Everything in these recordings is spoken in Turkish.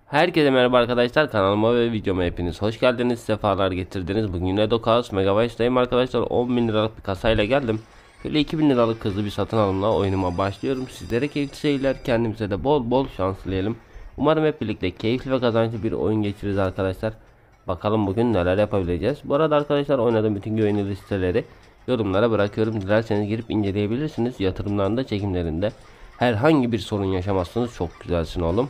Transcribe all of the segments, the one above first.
Herkese merhaba arkadaşlar, kanalıma ve videoma hepiniz hoş geldiniz, sefalar getirdiniz. Bugün yine Dokaos Megabytes'tayım arkadaşlar. 10.000 liralık bir kasayla geldim. Şöyle 2.000 liralık hızlı bir satın alımla oyunuma başlıyorum. Sizlere keyifli seyirler, kendimize de bol bol şans dileyelim. Umarım hep birlikte keyifli ve kazançlı bir oyun geçiririz arkadaşlar. Bakalım bugün neler yapabileceğiz. Bu arada arkadaşlar, oynadığım bütün güvenilir listeleri yorumlara bırakıyorum. Dilerseniz girip inceleyebilirsiniz. Yatırımlarında, çekimlerinde herhangi bir sorun yaşamazsınız. Çok güzelsin oğlum.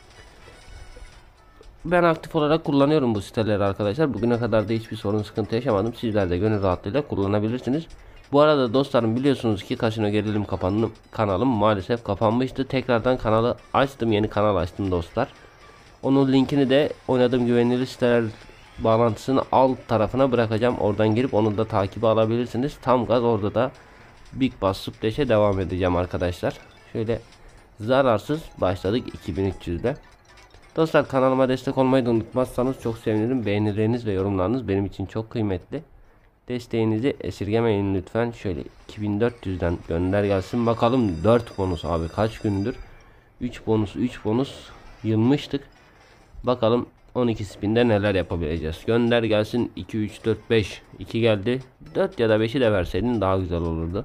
Ben aktif olarak kullanıyorum bu siteleri arkadaşlar. Bugüne kadar da hiçbir sorun sıkıntı yaşamadım. Sizler de gönül rahatlığıyla kullanabilirsiniz. Bu arada dostlarım, biliyorsunuz ki Kasino Gerilim kanalım maalesef kapanmıştı. Tekrardan kanalı açtım. Yeni kanal açtım dostlar. Onun linkini de oynadığım güvenilir siteler bağlantısını alt tarafına bırakacağım. Oradan girip onu da takibi alabilirsiniz. Tam gaz orada da Big Bass Splash'e devam edeceğim arkadaşlar. Şöyle zararsız başladık 2300'de. Dostlar, kanalıma destek olmayı da unutmazsanız çok sevinirim. Beğenileriniz ve yorumlarınız benim için çok kıymetli. Desteğinizi esirgemeyin lütfen. Şöyle 2400'den gönder gelsin. Bakalım 4 bonus abi, kaç gündür 3 bonus yılmıştık. Bakalım 12 spinde neler yapabileceğiz. Gönder gelsin. 2 3 4 5 2 geldi. 4 ya da 5'i de verseydin daha güzel olurdu.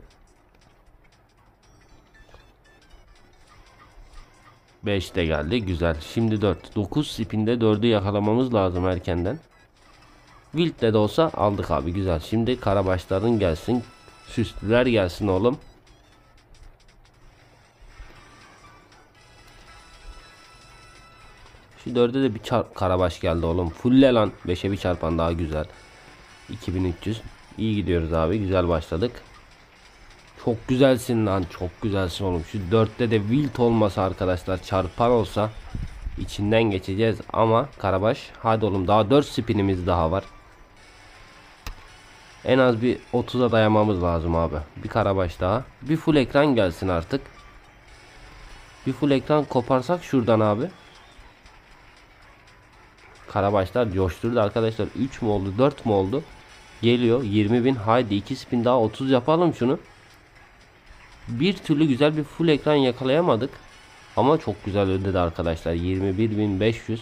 5 de geldi, güzel. Şimdi 4. 9 spinde 4'ü yakalamamız lazım erkenden. Wild'de de olsa aldık abi, güzel. Şimdi karabaşların gelsin. Süslüler gelsin oğlum. Şu 4'e de bir karabaş geldi oğlum. Fulle lan. 5'e bir çarpan daha güzel. 2300. İyi gidiyoruz abi, güzel başladık. Çok güzelsin lan, çok güzelsin oğlum. Şu 4'te de wild olmasa arkadaşlar, çarpan olsa içinden geçeceğiz ama karabaş. Hadi oğlum, daha 4 spinimiz daha var. En az bir 30'a dayamamız lazım abi. Bir karabaş daha. Bir full ekran gelsin artık. Bir full ekran koparsak şuradan abi. Karabaşlar coşturdu arkadaşlar. 3 mü oldu, 4 mü oldu? Geliyor 20.000. Haydi 2 spin daha, 30 yapalım şunu. Bir türlü güzel bir full ekran yakalayamadık. Ama çok güzel ödedi arkadaşlar. 21.500.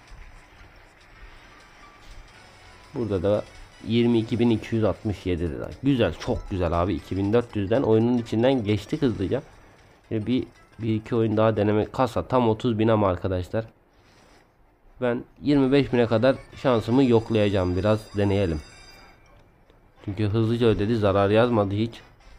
Burada da 22.267 lira. Güzel, çok güzel abi. 2400'den oyunun içinden geçtik hızlıca. Bir iki oyun daha deneme. Kasa tam 30.000 ama arkadaşlar, ben 25.000'e kadar şansımı yoklayacağım. Biraz deneyelim. Çünkü hızlıca ödedi, zarar yazmadı hiç.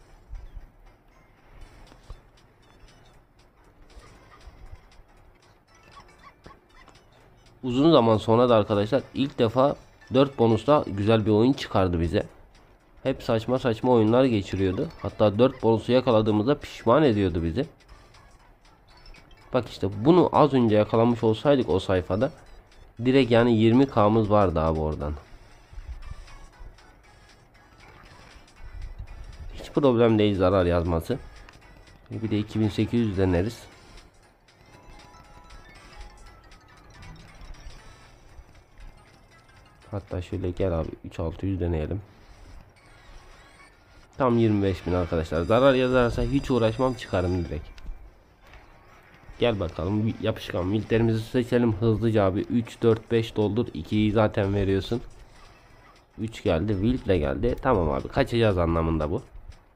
Uzun zaman sonra da arkadaşlar ilk defa 4 bonusla güzel bir oyun çıkardı bize. Hep saçma saçma oyunlar geçiriyordu. Hatta 4 bonusu yakaladığımızda pişman ediyordu bizi. Bak işte, bunu az önce yakalamış olsaydık o sayfada direkt yani 20k'mız vardı abi oradan. Hiç problem değil zarar yazması. Bir de 2800 deneriz. Hatta şöyle gel abi, 3600 deneyelim. Tam 25.000 arkadaşlar. Zarar yazarsa hiç uğraşmam, çıkarım direkt. Gel bakalım, yapışkan milterimizi seçelim hızlıca abi. 3 4 5 doldur. 2'yi zaten veriyorsun. 3 geldi, wild de geldi. Tamam abi, kaçacağız anlamında bu.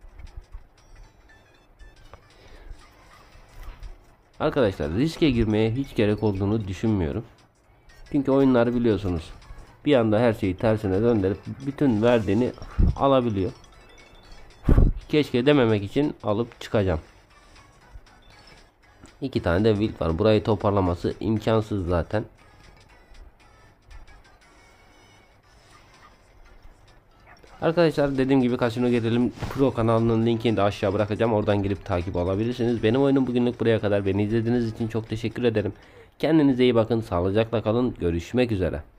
Arkadaşlar, riske girmeye hiç gerek olduğunu düşünmüyorum. Çünkü oyunları biliyorsunuz, bir anda her şeyi tersine döndürüp bütün verdiğini alabiliyor. Keşke dememek için alıp çıkacağım. 2 tane de wild var. Burayı toparlaması imkansız zaten. Arkadaşlar, dediğim gibi Kasino Gerilim Pro kanalının linkini de aşağı bırakacağım. Oradan girip takip alabilirsiniz. Benim oyunum bugünlük buraya kadar. Beni izlediğiniz için çok teşekkür ederim. Kendinize iyi bakın. Sağlıcakla kalın. Görüşmek üzere.